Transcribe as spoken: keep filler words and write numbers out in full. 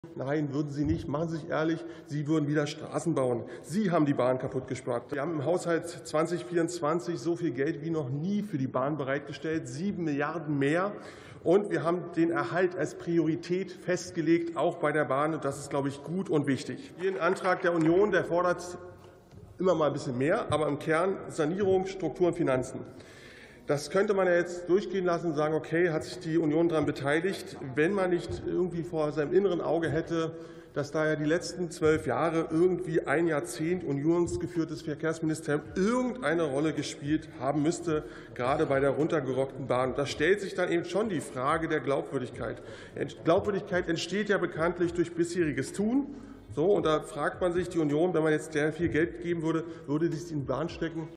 Nein, würden Sie nicht. Machen Sie sich ehrlich. Sie würden wieder Straßen bauen. Sie haben die Bahn kaputt gespart. Wir haben im Haushalt zweitausendvierundzwanzig so viel Geld wie noch nie für die Bahn bereitgestellt, sieben Milliarden mehr. Und wir haben den Erhalt als Priorität festgelegt, auch bei der Bahn. Und das ist, glaube ich, gut und wichtig. Hier ein Antrag der Union, der fordert immer mal ein bisschen mehr, aber im Kern Sanierung, Struktur und Finanzen. Das könnte man ja jetzt durchgehen lassen und sagen, okay, hat sich die Union daran beteiligt, wenn man nicht irgendwie vor seinem inneren Auge hätte, dass da ja die letzten zwölf Jahre irgendwie ein Jahrzehnt unionsgeführtes Verkehrsministerium irgendeine Rolle gespielt haben müsste, gerade bei der runtergerockten Bahn. Da stellt sich dann eben schon die Frage der Glaubwürdigkeit. Glaubwürdigkeit entsteht ja bekanntlich durch bisheriges Tun. So, und da fragt man sich, die Union, wenn man jetzt sehr viel Geld geben würde, würde dies in die Bahn stecken?